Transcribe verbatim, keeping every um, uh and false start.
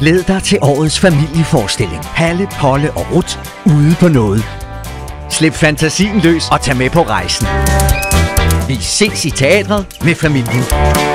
Glæd dig til årets familieforestilling. Palle, Polle og Ruth ude på noget. Slip fantasien løs og tag med på rejsen. Vi ses i teatret med familien.